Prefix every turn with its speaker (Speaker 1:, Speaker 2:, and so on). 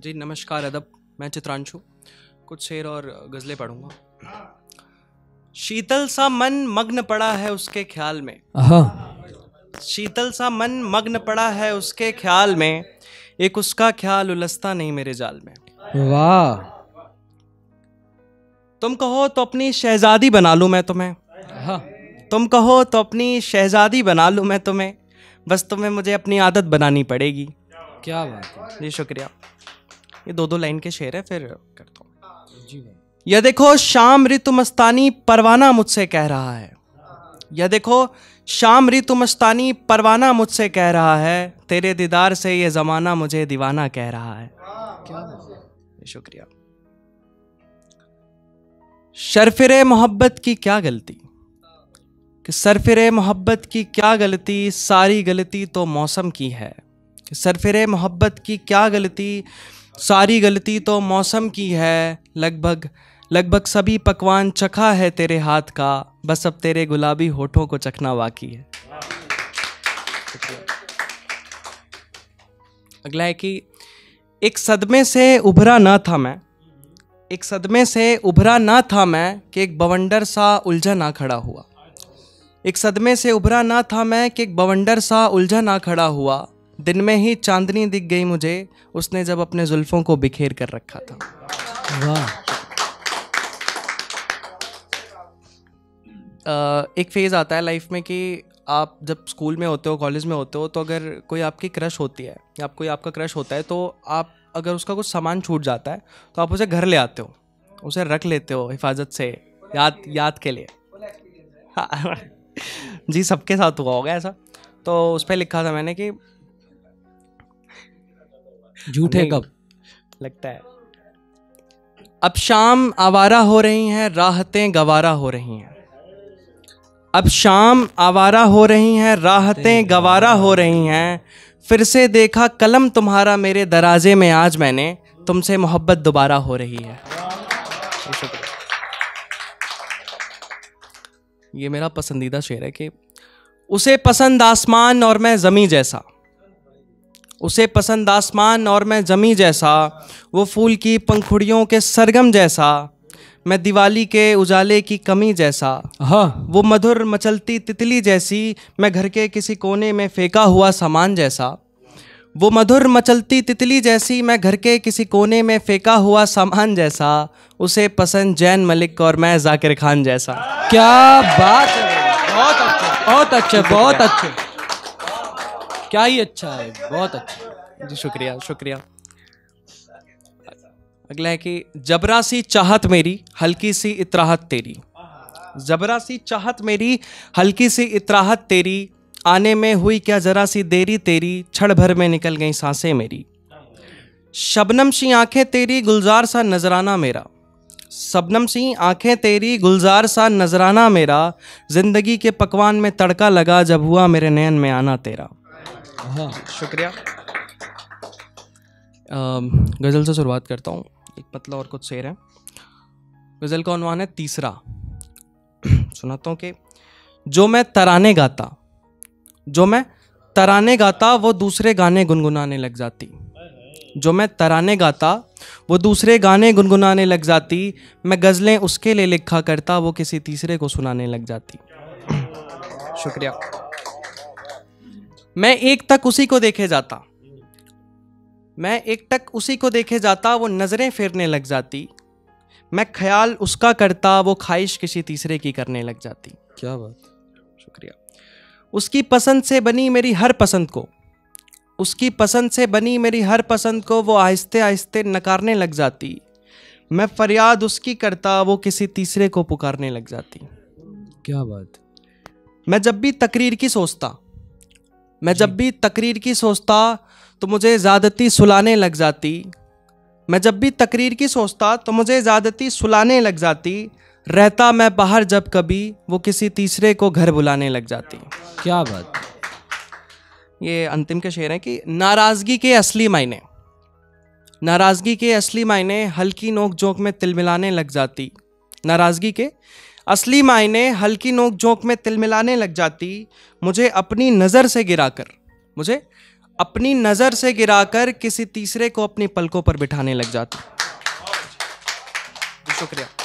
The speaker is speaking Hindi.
Speaker 1: जी नमस्कार अदब, मैं चित्रांशु कुछ शेर और गज़लें पढ़ूंगा। शीतल सा मन मग्न पड़ा है उसके ख्याल में, शीतल सा मन मग्न पड़ा है उसके ख्याल में, एक उसका ख्याल उलझता नहीं मेरे जाल में।
Speaker 2: वाह।
Speaker 1: तुम कहो तो अपनी शहजादी बना लूं मैं तुम्हें, तुम कहो तो अपनी शहजादी बना लूं मैं तुम्हें, बस तुम्हें मुझे अपनी आदत बनानी पड़ेगी।
Speaker 2: क्या बात है
Speaker 1: जी शुक्रिया। ये दो लाइन के शेर है, फिर करता हूँ।
Speaker 2: जी भाई।
Speaker 1: यह देखो शाम ऋतु मस्तानी परवाना मुझसे कह रहा है, यह देखो शाम ऋतु मस्तानी परवाना मुझसे कह रहा है, तेरे दीदार से ये जमाना मुझे दीवाना कह रहा है।
Speaker 2: क्या बात है।
Speaker 1: शुक्रिया। शरफिरे मोहब्बत की क्या गलती, कि सरफिरे मोहब्बत की क्या गलती, सारी गलती तो मौसम की है। सरफिरे मोहब्बत की क्या गलती, सारी गलती तो मौसम की है। लगभग लगभग सभी पकवान चखा है तेरे हाथ का, बस अब तेरे गुलाबी होठों को चखना बाकी है। अगला है कि एक सदमे से उभरा ना था मैं, एक सदमे से उभरा ना था मैं, कि एक बवंडर सा उलझा ना खड़ा हुआ। एक सदमे से उभरा ना था मैं, कि एक बवंडर सा उलझा ना खड़ा हुआ। दिन में ही चांदनी दिख गई मुझे, उसने जब अपने जुल्फों को बिखेर कर रखा था।
Speaker 2: वाह।
Speaker 1: एक फेज़ आता है लाइफ में कि आप जब स्कूल में होते हो, कॉलेज में होते हो, तो अगर कोई आपकी क्रश होती है या कोई आपका क्रश होता है, तो आप अगर उसका कुछ सामान छूट जाता है तो आप उसे घर ले आते हो, उसे रख लेते हो हिफाजत से, याद के लिए। हाँ जी, सबके साथ हुआ होगा ऐसा। तो उस पर लिखा था मैंने कि
Speaker 2: झूठे कब
Speaker 1: लगता है, अब शाम आवारा हो रही हैं, राहतें गवारा हो रही हैं। अब शाम आवारा हो रही हैं, राहतें गवारा हो रही हैं। फिर से देखा कलम तुम्हारा मेरे दराजे में, आज मैंने तुमसे मोहब्बत दोबारा हो रही है। ये मेरा पसंदीदा शेर है कि उसे पसंद आसमान और मैं ज़मी जैसा, उसे पसंद आसमान और मैं ज़मी जैसा, वो फूल की पंखुड़ियों के सरगम जैसा, मैं दिवाली के उजाले की कमी जैसा।
Speaker 2: हाँ।
Speaker 1: वो मधुर मचलती तितली जैसी, मैं घर के किसी कोने में फेंका हुआ सामान जैसा। वो मधुर मचलती तितली जैसी, मैं घर के किसी कोने में फेंका हुआ सामान जैसा, उसे पसंद जैन मलिक और मैं जाकिर खान जैसा।
Speaker 2: क्या बात है, बहुत अच्छा, बहुत अच्छे, बहुत अच्छे, क्या ही अच्छा है, बहुत अच्छा।
Speaker 1: जी शुक्रिया शुक्रिया। अगला है कि जबरा सी चाहत मेरी, हल्की सी इतराहत तेरी, जबरा सी चाहत मेरी, हल्की सी इतराहत तेरी, आने में हुई क्या जरा सी देरी तेरी, क्षण भर में निकल गई सांसें मेरी। शबनम सी आंखें तेरी, गुलजार सा नजराना मेरा, शबनम सी आंखें तेरी, गुलजार सा नजराना मेरा, जिंदगी के पकवान में तड़का लगा जब हुआ मेरे नयन में आना तेरा।
Speaker 2: हाँ।
Speaker 1: शुक्रिया। गज़ल से शुरुआत करता हूँ, एक पतला और कुछ शेर है। गज़ल का उन्वान है तीसरा। सुनाता हूँ कि जो मैं तराने गाता, जो मैं तराने गाता, वो दूसरे गाने गुनगुनाने लग जाती। जो मैं तराने गाता, वो दूसरे गाने गुनगुनाने लग जाती। मैं गज़लें उसके लिए लिखा करता, वो किसी तीसरे को सुनाने लग जाती। शुक्रिया। मैं एक तक उसी को देखे जाता, मैं एक टक उसी को देखे जाता, वो नज़रें फेरने लग जाती। मैं ख्याल उसका करता, वो ख्वाहिश किसी तीसरे की करने लग जाती।
Speaker 2: क्या बात।
Speaker 1: शुक्रिया। उसकी पसंद से बनी मेरी हर पसंद को, उसकी पसंद से बनी मेरी हर पसंद को, वो आहिस्ते आहिस्ते नकारने लग जाती। मैं फरियाद उसकी करता, वो किसी तीसरे को पुकारने लग जाती।
Speaker 2: क्या बात।
Speaker 1: मैं जब भी तकरीर की सोचता, मैं जब भी तकरीर की सोचता, तो मुझे ज़्यादती सुलाने लग जाती। मैं जब भी तकरीर की सोचता, तो मुझे ज़्यादती सुलाने लग जाती। रहता मैं बाहर जब कभी, वो किसी तीसरे को घर बुलाने लग जाती।
Speaker 2: क्या बात।
Speaker 1: ये अंतिम के शेर हैं कि नाराज़गी के असली मायने, नाराज़गी के असली मायने हल्की नोक जोक में तिल मिलाने लग जाती। नाराज़गी के असली मायने हल्की नोक जोक में तिल मिलाने लग जाती। मुझे अपनी नज़र से गिराकर, मुझे अपनी नजर से गिराकर किसी तीसरे को अपनी पलकों पर बिठाने लग जाती। शुक्रिया।